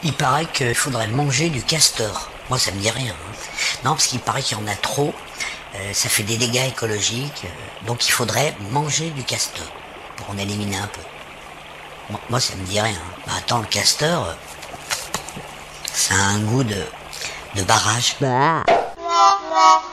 Il paraît qu'il faudrait manger du castor. Moi, ça me dit rien, hein. Non, parce qu'il paraît qu'il y en a trop. Ça fait des dégâts écologiques. Donc il faudrait manger du castor pour en éliminer un peu. Moi, ça me dit rien, hein. Bah, attends, le castor, ça a un goût de barrage. Bah.